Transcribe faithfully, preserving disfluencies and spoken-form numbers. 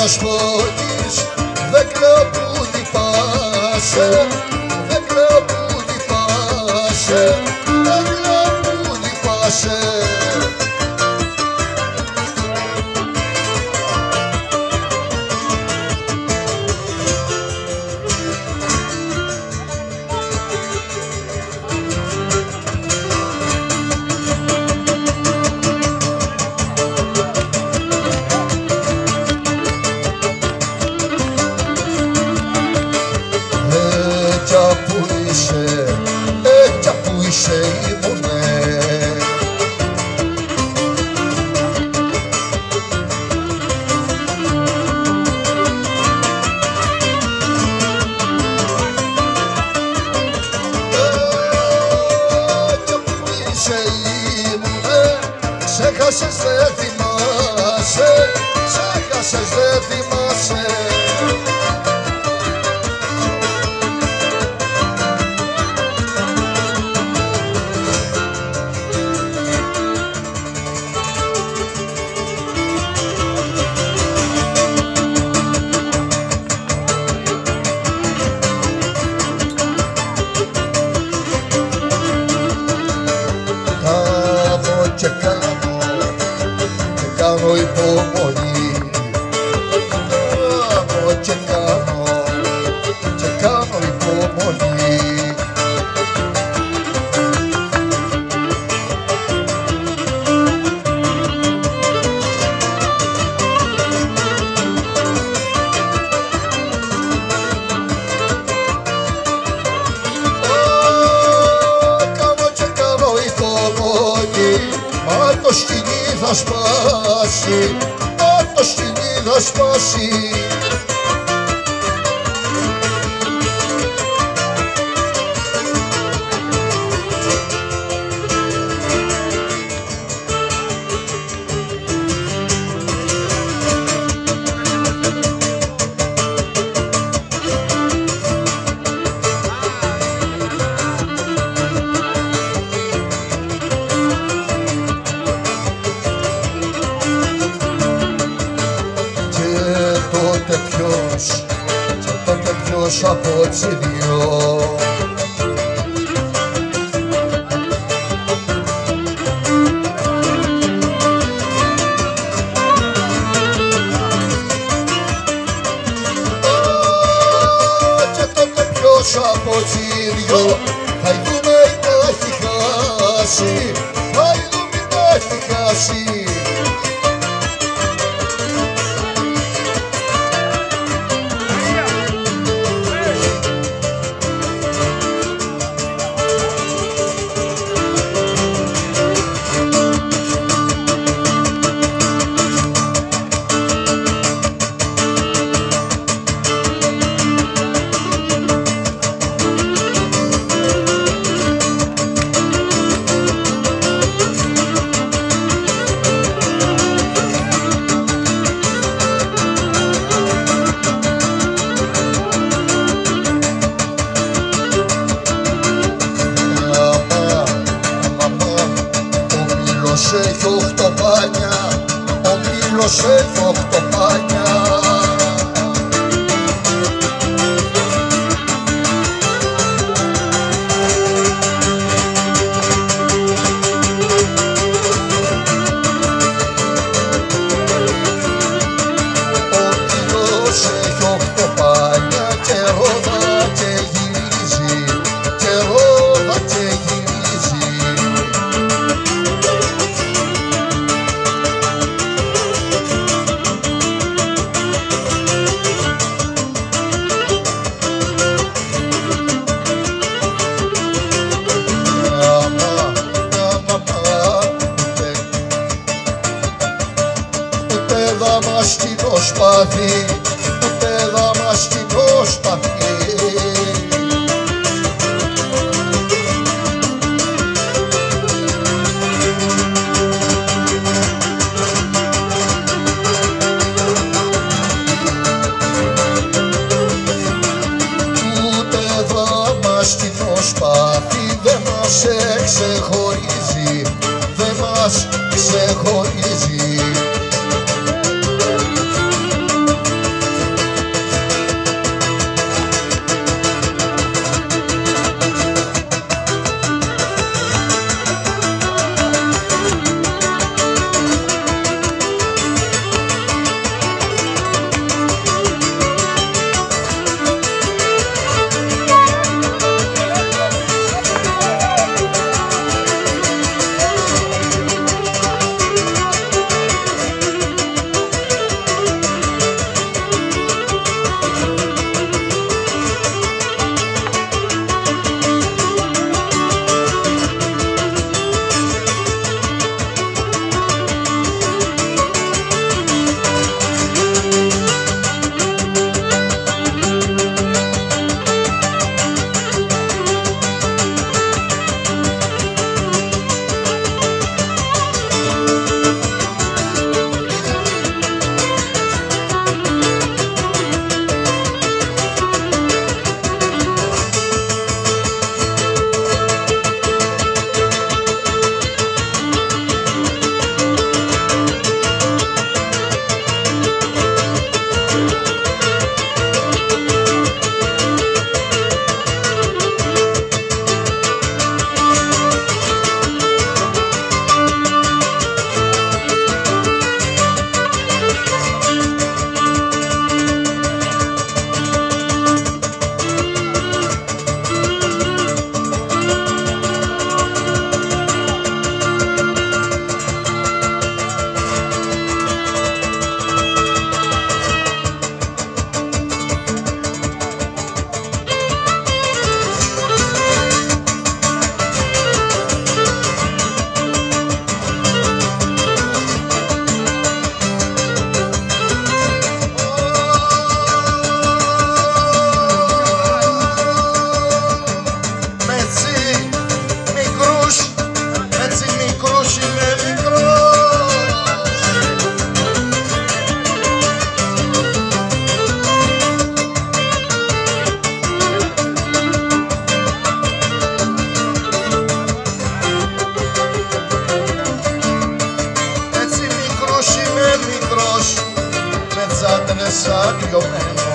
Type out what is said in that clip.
σπονείς, δεν κλαίω που λυπάσαι, δεν κλαίω που λυπάσαι, δεν κλαίω που λυπάσαι. Ξέχασες δεν θυμάσαι, ξέχασες δεν θυμάσαι. Κάνω και κάνω, και κάνω υπομονή. Κάνω και κάνω, και κάνω υπομονή. Μα το σκηνή θα σπάσει, μα το σκηνή θα σπάσει. Και τότε ποιος από τις δυο και τότε ποιος από τις δυο θα δούμε ή τα έχει χάσει, θα δούμε ή τα έχει χάσει. Έχει οχτώ πάνια, ο μήλος έχει οχτώ πάνια. Ο μήλος έχει οχτώ πάνια και ρόδα και γυρίζει, και ρόδα και γυρίζει. Μαστινό σπαθί, ούτε δαμαστινό σπαθί. Ούτε δαμαστινό σπαθί δεν μας ξεχωρίζει, δεν μας ξεχωρίζει. μέσα λιωμένη.